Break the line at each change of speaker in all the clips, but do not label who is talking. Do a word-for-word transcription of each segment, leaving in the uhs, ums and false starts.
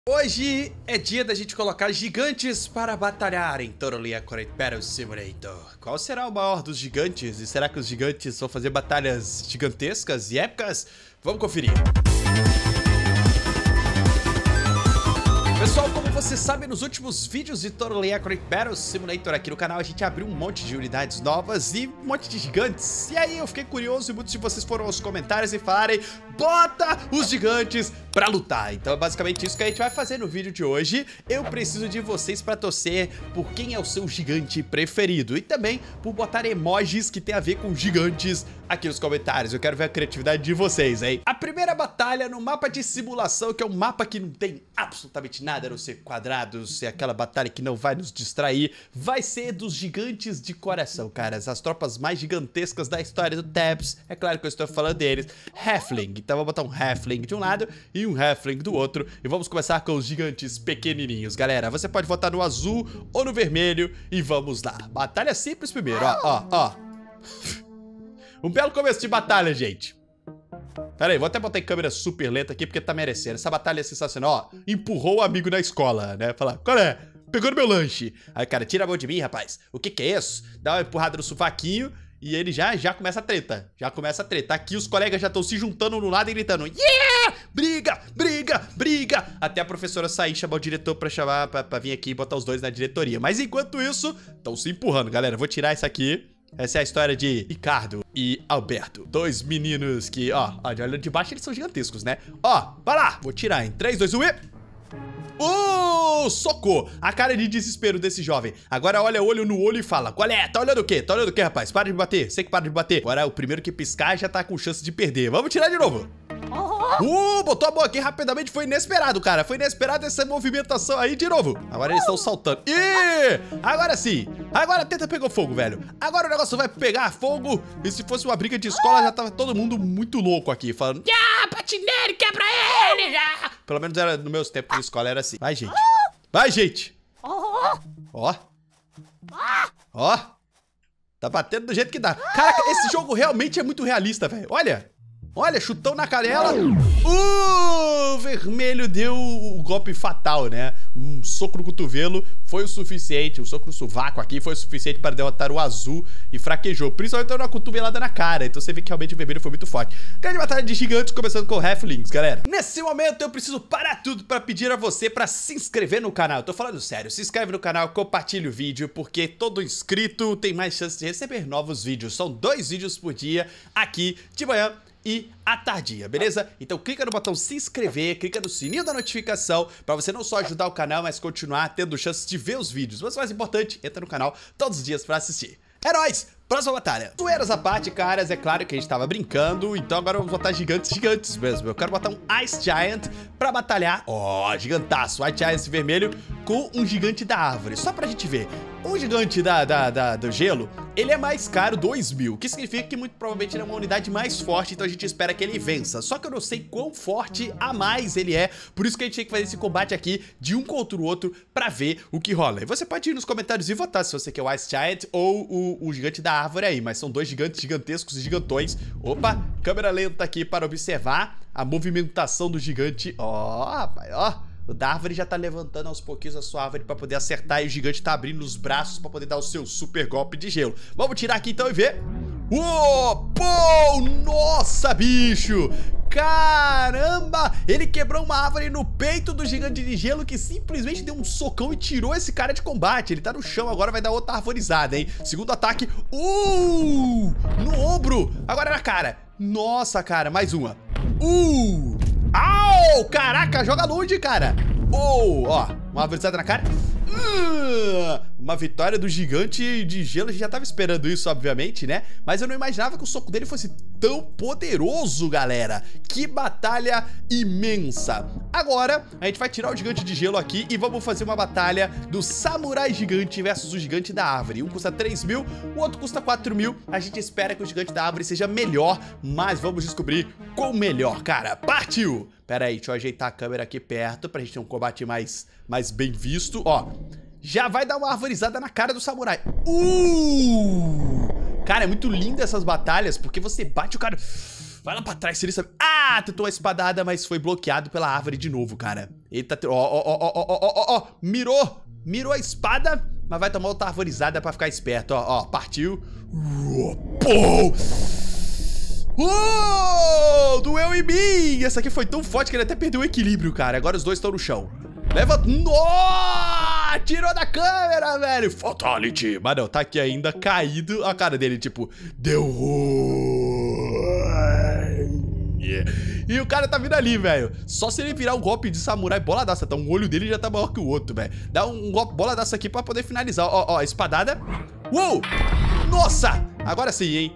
Hoje é dia da gente colocar gigantes para batalhar em Totally Accurate Battle Simulator. Qual será o maior dos gigantes? E será que os gigantes vão fazer batalhas gigantescas e épicas? Vamos conferir. Pessoal, como você sabe, nos últimos vídeos de Totally Accurate Battle Simulator aqui no canal, a gente abriu um monte de unidades novas e um monte de gigantes. E aí eu fiquei curioso e muitos de vocês foram aos comentários e falarem: bota os gigantes pra lutar. Então é basicamente isso que a gente vai fazer no vídeo de hoje. Eu preciso de vocês pra torcer por quem é o seu gigante preferido e também por botar emojis que tem a ver com gigantes aqui nos comentários. Eu quero ver a criatividade de vocês, hein? A primeira batalha no mapa de simulação, que é um mapa que não tem absolutamente nada a não ser quadrados, é aquela batalha que não vai nos distrair, vai ser dos gigantes de coração, caras. As tropas mais gigantescas da história do Tabs. É claro que eu estou falando deles. Halfling. Então vou botar um Halfling de um lado e um Halfling do outro. E vamos começar com os gigantes pequenininhos, galera. Você pode votar no azul ou no vermelho e vamos lá. Batalha simples primeiro, ó, ó, ó. Um belo começo de batalha, gente. Pera aí, vou até botar em câmera super lenta aqui porque tá merecendo. Essa batalha é sensacional, ó. Empurrou o amigo na escola, né? Falar, qual é? Pegou no meu lanche. Aí, cara, tira a mão de mim, rapaz. O que que é isso? Dá uma empurrada no sovaquinho e ele já, já começa a treta. Já começa a treta. Aqui os colegas já estão se juntando no lado e gritando: yeah! Briga, briga, briga. Até a professora sair, chamar o diretor pra chamar, pra, pra vir aqui e botar os dois na diretoria. Mas enquanto isso, estão se empurrando, galera. Vou tirar isso aqui. Essa é a história de Ricardo e Alberto. Dois meninos que, ó, olhando de baixo eles são gigantescos, né? Ó, vai lá. Vou tirar em três, dois, um e... Uh, socorro! A cara de desespero desse jovem. Agora olha olho no olho e fala: qual é? Tá olhando o quê? Tá olhando o quê, rapaz? Para de me bater. Sei que para de me bater. Agora o primeiro que piscar já tá com chance de perder. Vamos tirar de novo. Uh, botou a mão aqui rapidamente. Foi inesperado, cara. Foi inesperado essa movimentação aí de novo. Agora eles estão saltando. Ih! Agora sim. Agora a teta pegou fogo, velho. Agora o negócio vai pegar fogo. E se fosse uma briga de escola, já tava todo mundo muito louco aqui, falando: ah, bate nele, quebra ele, já. Pelo menos era, no meus tempos de escola era assim. Vai, gente. Vai, gente. Ó. Ó. Tá batendo do jeito que dá. Caraca, esse jogo realmente é muito realista, velho. Olha. Olha, chutão na canela. Uh, o vermelho deu o golpe fatal, né? Um soco no cotovelo foi o suficiente. Um soco no sovaco aqui foi o suficiente para derrotar o azul e fraquejou. Principalmente dando uma cotovelada na cara. Então você vê que realmente o vermelho foi muito forte. Grande batalha de gigantes, começando com o Halflings, galera. Nesse momento eu preciso parar tudo para pedir a você para se inscrever no canal. Eu tô falando sério. Se inscreve no canal, compartilha o vídeo, porque todo inscrito tem mais chance de receber novos vídeos. São dois vídeos por dia aqui de manhã e à tardinha, beleza? Então clica no botão se inscrever, clica no sininho da notificação pra você não só ajudar o canal, mas continuar tendo chance de ver os vídeos. Mas o mais importante, entra no canal todos os dias pra assistir. É nóis! Próxima batalha. Zoeiras à parte, caras, é claro que a gente tava brincando, então agora vamos botar gigantes gigantes mesmo. Eu quero botar um Ice Giant pra batalhar. Ó, oh, gigantaço, Ice Giant vermelho com um gigante da árvore. Só pra gente ver. Um gigante da, da, da, do gelo, ele é mais caro, dois mil, que significa que muito provavelmente ele é uma unidade mais forte, então a gente espera que ele vença. Só que eu não sei quão forte a mais ele é, por isso que a gente tem que fazer esse combate aqui de um contra o outro pra ver o que rola. E você pode ir nos comentários e votar se você quer o Ice Giant ou o, o gigante da árvore aí, mas são dois gigantes gigantescos e gigantões. Opa, câmera lenta aqui para observar a movimentação do gigante. Ó, rapaz, ó. O da árvore já tá levantando aos pouquinhos a sua árvore pra poder acertar e o gigante tá abrindo os braços pra poder dar o seu super golpe de gelo. Vamos tirar aqui então e ver. Uou, pô, nossa, bicho. Caramba, ele quebrou uma árvore no peito do gigante de gelo que simplesmente deu um socão e tirou esse cara de combate. Ele tá no chão, agora vai dar outra arvorizada, hein? Segundo ataque, uh, no ombro, agora na cara. Nossa, cara, mais uma. Uh, au, caraca, joga longe, cara. Oh, ó, uma arvorizada na cara. Uh, uma vitória do gigante de gelo. A gente já tava esperando isso, obviamente, né? Mas eu não imaginava que o soco dele fosse tão poderoso, galera. Que batalha imensa. Agora, a gente vai tirar o gigante de gelo aqui e vamos fazer uma batalha do samurai gigante versus o gigante da árvore. Um custa três mil, o outro custa quatro mil. A gente espera que o gigante da árvore seja melhor, mas vamos descobrir qual melhor, cara. Partiu! Pera aí, deixa eu ajeitar a câmera aqui perto pra gente ter um combate mais, mais bem visto. Ó, já vai dar uma arvorizada na cara do samurai. Uh! Cara, é muito lindo essas batalhas, porque você bate o cara... Vai lá pra trás, se ele sabe. Ah, tentou a espadada, mas foi bloqueado pela árvore de novo, cara. Ele tá... Ó, ó, ó, ó, ó, ó, ó. Mirou. Mirou a espada, mas vai tomar outra arvorizada pra ficar esperto. Ó, ó, partiu. Pô! Oh, doeu em mim. Essa aqui foi tão forte que ele até perdeu o equilíbrio, cara. Agora os dois estão no chão. Leva... Oh, tirou da câmera, velho. Fatality. Mas não, tá aqui ainda caído. A cara dele, tipo, deu ruim. E o cara tá vindo ali, velho. Só se ele virar um golpe de samurai boladaça. Então o olho dele já tá maior que o outro, velho. Dá um golpe boladaça aqui pra poder finalizar. Ó, ó, espadada. Uou! Nossa! Agora sim, hein?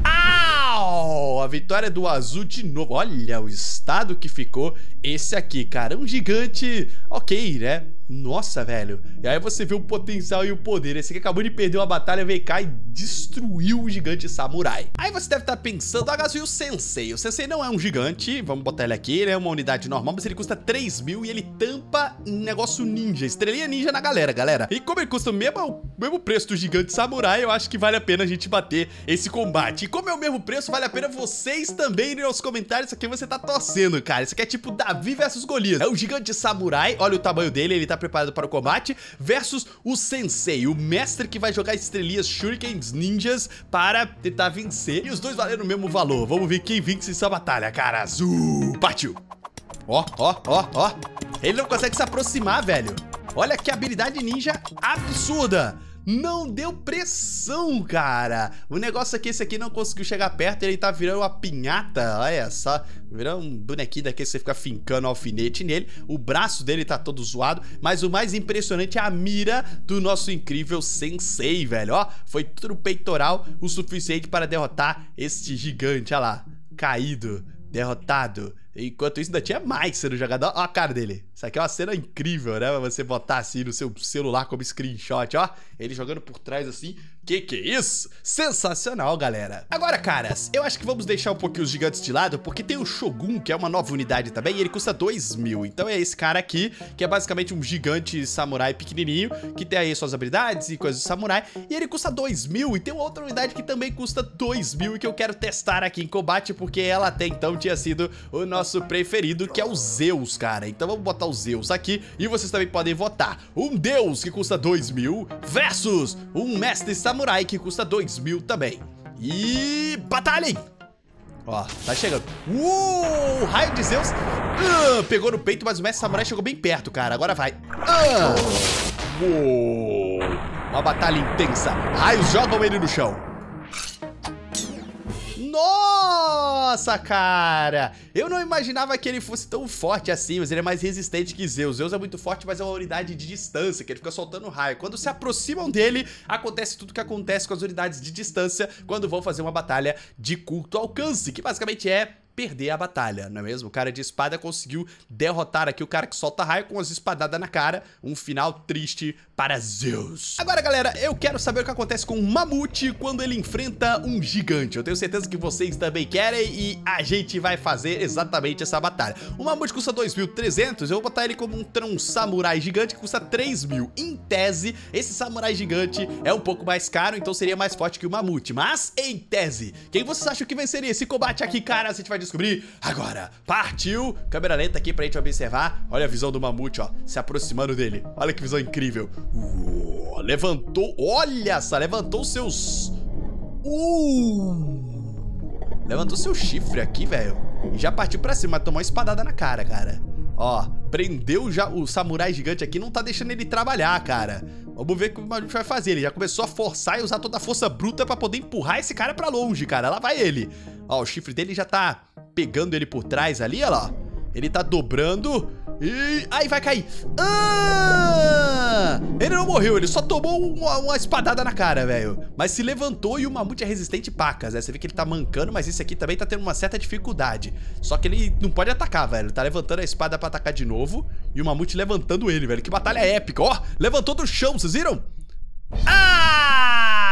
A vitória do azul de novo. Olha o estado que ficou esse aqui, cara. Um gigante, ok, né? Nossa, velho. E aí você vê o potencial e o poder. Esse aqui acabou de perder uma batalha, veio cá e destruiu o gigante samurai. Aí você deve estar pensando, Agazu, e o Sensei? O Sensei não é um gigante, vamos botar ele aqui. Ele é uma unidade normal, mas ele custa três mil e ele tampa um negócio ninja, estrelinha ninja na galera, galera. E como ele custa o mesmo, o mesmo preço do gigante samurai, eu acho que vale a pena a gente bater esse combate. E como é o mesmo preço, vale a pena vocês também irem aos comentários aqui você tá torcendo, cara. Isso aqui é tipo Davi versus Golias. É o gigante samurai, olha o tamanho dele, ele tá preparado para o combate, versus o Sensei, o mestre que vai jogar estrelinhas shurikens ninjas para tentar vencer. E os dois valendo o mesmo valor. Vamos ver quem vence essa batalha, cara. Azul, partiu. Ó, ó, ó, ó. Ele não consegue se aproximar, velho. Olha que habilidade ninja absurda. Não deu pressão, cara. O negócio aqui, esse aqui não conseguiu chegar perto. Ele tá virando uma pinhata, olha só. Virando um bonequinho daqui, você fica fincando alfinete nele. O braço dele tá todo zoado. Mas o mais impressionante é a mira do nosso incrível Sensei, velho. Ó, foi tudo peitoral o suficiente para derrotar este gigante, olha lá. Caído, derrotado. Enquanto isso, ainda tinha mais sendo jogado. Ó a cara dele. Isso aqui é uma cena incrível, né? Pra você botar assim no seu celular como screenshot, ó. Ele jogando por trás assim. Que que é isso? Sensacional, galera. Agora, caras, eu acho que vamos deixar um pouquinho os gigantes de lado, porque tem o Shogun, que é uma nova unidade também, e ele custa dois mil. Então é esse cara aqui, que é basicamente um gigante samurai pequenininho, que tem aí suas habilidades e coisas de samurai, e ele custa dois mil. E tem uma outra unidade que também custa dois mil e que eu quero testar aqui em combate, porque ela até então tinha sido o nosso preferido, que é o Zeus, cara. Então vamos botar o Zeus aqui, e vocês também podem votar. Um deus que custa dois mil versus um mestre samurai que custa dois mil também. E batalhem! Ó, tá chegando. Uh, raio de Zeus. Uh, pegou no peito, mas o mestre samurai chegou bem perto, cara. Agora vai. Uh, uh, uma batalha intensa. Raios jogam ele no chão. Nossa, cara! Eu não imaginava que ele fosse tão forte assim, mas ele é mais resistente que Zeus. Zeus é muito forte, mas é uma unidade de distância, que ele fica soltando raio. Quando se aproximam dele, acontece tudo que acontece com as unidades de distância quando vão fazer uma batalha de curto alcance, que basicamente é perder a batalha, não é mesmo? O cara de espada conseguiu derrotar aqui o cara que solta raio com as espadadas na cara. Um final triste para Zeus. Agora, galera, eu quero saber o que acontece com o Mamute quando ele enfrenta um gigante. Eu tenho certeza que vocês também querem e a gente vai fazer exatamente essa batalha. O Mamute custa dois mil e trezentos, eu vou botar ele como um, um samurai gigante que custa três mil. Em tese, esse samurai gigante é um pouco mais caro, então seria mais forte que o Mamute. Mas, em tese, quem vocês acham que venceria esse combate aqui, cara? A gente vai descobrir agora. Partiu! Câmera lenta aqui pra gente observar. Olha a visão do Mamute, ó, se aproximando dele. Olha que visão incrível. Uh, levantou, olha só, levantou seus... Uh, levantou seu chifre aqui, velho. E já partiu pra cima, tomou uma espadada na cara, cara. Ó, prendeu já o samurai gigante aqui, não tá deixando ele trabalhar, cara. Vamos ver o que o Mamute vai fazer. Ele já começou a forçar e usar toda a força bruta pra poder empurrar esse cara pra longe, cara. Lá vai ele. Ó, o chifre dele já tá pegando ele por trás ali, ó lá. Ele tá dobrando e... Aí vai cair. Ah! Ele não morreu, ele só tomou uma, uma espadada na cara, velho. Mas se levantou e o Mamute é resistente pacas, né? Você vê que ele tá mancando, mas esse aqui também tá tendo uma certa dificuldade. Só que ele não pode atacar, velho. Ele tá levantando a espada pra atacar de novo e o Mamute levantando ele, velho. Que batalha épica, ó. Levantou do chão, vocês viram? Ah!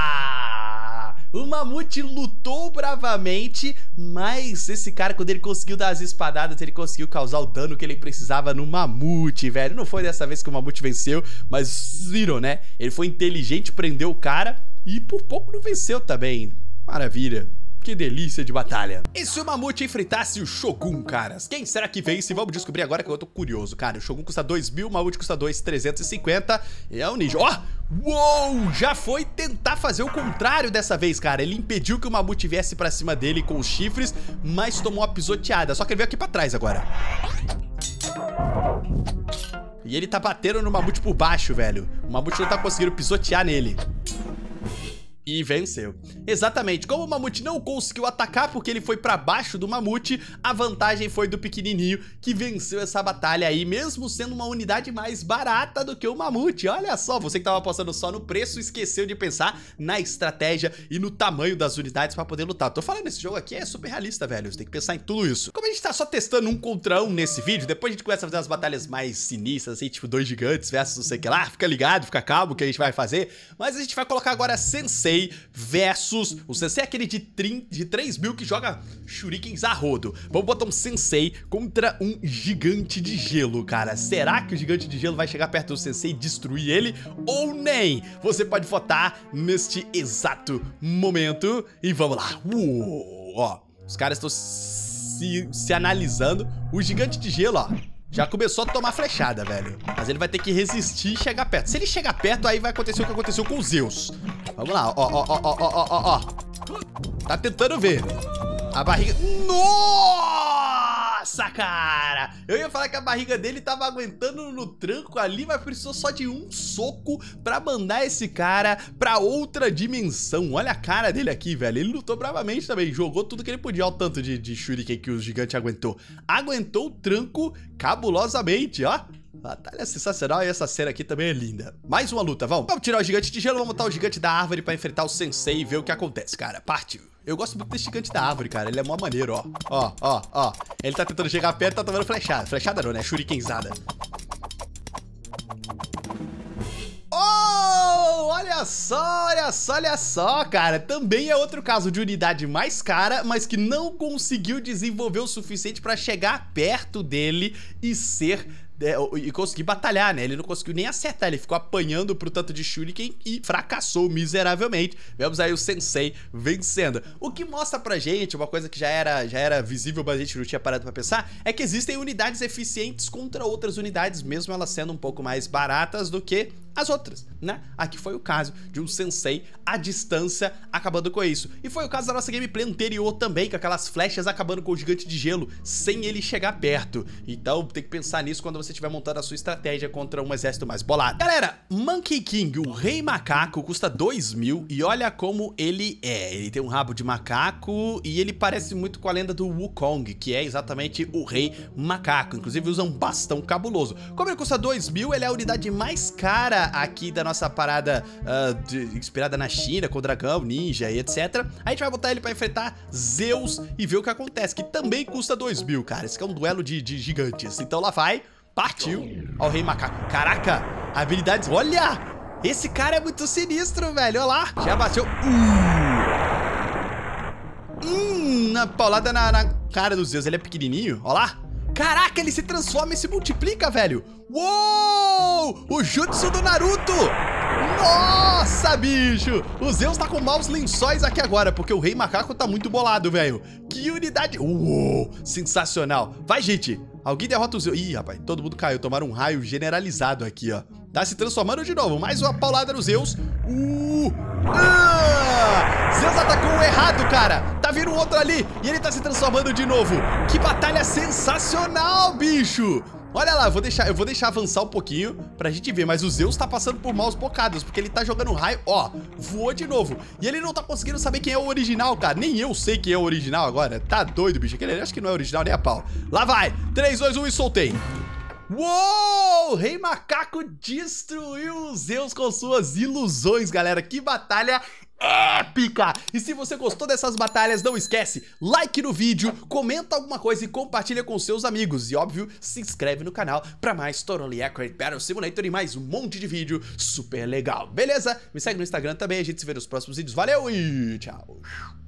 O Mamute lutou bravamente, mas esse cara, quando ele conseguiu dar as espadadas, ele conseguiu causar o dano que ele precisava no Mamute, velho. Não foi dessa vez que o Mamute venceu, mas viram, né? Ele foi inteligente, prendeu o cara e por pouco não venceu também. Maravilha. Que delícia de batalha. E se o Mamute enfrentasse o Shogun, caras? Quem será que vence? Vamos descobrir agora que eu tô curioso, cara. O Shogun custa dois mil, o Mamute custa dois mil trezentos e cinquenta. E é o ninja. Ó! Oh! Uou! Já foi tentar fazer o contrário dessa vez, cara. Ele impediu que o Mamute viesse pra cima dele com os chifres, mas tomou uma pisoteada. Só que ele veio aqui pra trás agora. E ele tá batendo no Mamute por baixo, velho. O Mamute não tá conseguindo pisotear nele. E venceu. Exatamente, como o Mamute não conseguiu atacar porque ele foi pra baixo do Mamute, a vantagem foi do pequenininho que venceu essa batalha aí, mesmo sendo uma unidade mais barata do que o Mamute. Olha só, você que tava apostando só no preço, esqueceu de pensar na estratégia e no tamanho das unidades pra poder lutar. Tô falando, esse jogo aqui é super realista, velho, você tem que pensar em tudo isso. Como a gente tá só testando um contra um nesse vídeo, depois a gente começa a fazer umas batalhas mais sinistras, assim, tipo dois gigantes versus não sei o que lá, fica ligado, fica calmo que a gente vai fazer, mas a gente vai colocar agora Sensei versus... O Sensei é aquele de, de três mil que joga shurikens a rodo. Vamos botar um Sensei contra um gigante de gelo, cara. Será que o gigante de gelo vai chegar perto do Sensei e destruir ele? Ou nem? Você pode votar neste exato momento. E vamos lá. Uou, ó, os caras estão se, se analisando. O gigante de gelo, ó, já começou a tomar flechada, velho. Mas ele vai ter que resistir e chegar perto. Se ele chegar perto, aí vai acontecer o que aconteceu com o Zeus. Vamos lá, ó, ó, ó, ó, ó, ó, ó. Tá tentando ver. A barriga... Nossa, cara! Eu ia falar que a barriga dele tava aguentando no tranco ali, mas precisou só de um soco pra mandar esse cara pra outra dimensão. Olha a cara dele aqui, velho. Ele lutou bravamente também, jogou tudo que ele podia. Olha o tanto de, de shuriken que o gigante aguentou. Aguentou o tranco cabulosamente, ó. Batalha sensacional e essa cena aqui também é linda. Mais uma luta, vamos. Vamos tirar o gigante de gelo, vamos botar o gigante da árvore pra enfrentar o Sensei e ver o que acontece, cara. Partiu. Eu gosto muito desse gigante da árvore, cara. Ele é mó maneiro, ó. Ó, ó, ó. Ele tá tentando chegar perto, tá tomando flechada. Flechada não, né? Shurikenzada. Oh, olha só, olha só, olha só, cara. Também é outro caso de unidade mais cara, mas que não conseguiu desenvolver o suficiente pra chegar perto dele e ser... É, e conseguir batalhar, né? Ele não conseguiu nem acertar, ele ficou apanhando pro tanto de shuriken e fracassou miseravelmente. Vemos aí o Sensei vencendo. O que mostra pra gente, uma coisa que já era, já era visível, mas a gente não tinha parado pra pensar, é que existem unidades eficientes contra outras unidades, mesmo elas sendo um pouco mais baratas do que as outras, né? Aqui foi o caso de um Sensei à distância acabando com isso. E foi o caso da nossa gameplay anterior também, com aquelas flechas acabando com o gigante de gelo sem ele chegar perto. Então tem que pensar nisso quando você estiver montando a sua estratégia contra um exército mais bolado. Galera, Monkey King, o rei macaco, custa dois mil e olha como ele é. Ele tem um rabo de macaco e ele parece muito com a lenda do Wukong, que é exatamente o rei macaco. Inclusive usa um bastão cabuloso. Como ele custa dois mil, ele é a unidade mais cara aqui da nossa parada uh, de, inspirada na China, com o dragão, ninja e etcétera. A gente vai botar ele pra enfrentar Zeus e ver o que acontece, que também custa dois mil, cara. Esse aqui é um duelo de, de gigantes. Então lá vai, partiu. Ó o rei macaco. Caraca, habilidades, olha! Esse cara é muito sinistro, velho, olha lá. Já bateu. Uh. Hum, na paulada na, na cara do Zeus, ele é pequenininho, olha lá. Caraca, ele se transforma e se multiplica, velho. Uou! O jutsu do Naruto! Nossa, bicho! O Zeus tá com maus lençóis aqui agora, porque o rei macaco tá muito bolado, velho. Que unidade... Uou! Sensacional. Vai, gente. Alguém derrota o Zeus. Ih, rapaz, todo mundo caiu. Tomaram um raio generalizado aqui, ó. Tá se transformando de novo. Mais uma paulada no Zeus. Uh! Ah! Zeus atacou errado, cara. Tá vindo outro ali e ele tá se transformando de novo. Que batalha sensacional, bicho. Olha lá, eu vou deixar, eu vou deixar avançar um pouquinho pra gente ver, mas o Zeus tá passando por maus bocados, porque ele tá jogando raio, ó, voou de novo. E ele não tá conseguindo saber quem é o original, cara. Nem eu sei quem é o original agora. Tá doido, bicho. Aquele acho que não é original nem a pau. Lá vai. três, dois, um e soltei. Uou! Rei Macaco destruiu o Zeus com suas ilusões, galera. Que batalha épica! E se você gostou dessas batalhas, não esquece, like no vídeo, comenta alguma coisa e compartilha com seus amigos. E óbvio, se inscreve no canal pra mais Totally Accurate Battle Simulator e mais um monte de vídeo super legal, beleza? Me segue no Instagram também, a gente se vê nos próximos vídeos. Valeu e tchau!